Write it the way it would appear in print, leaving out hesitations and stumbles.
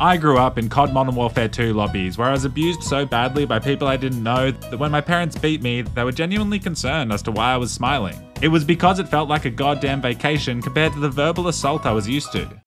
I grew up in COD Modern Warfare 2 lobbies where I was abused so badly by people I didn't know that when my parents beat me, they were genuinely concerned as to why I was smiling. It was because it felt like a goddamn vacation compared to the verbal assault I was used to.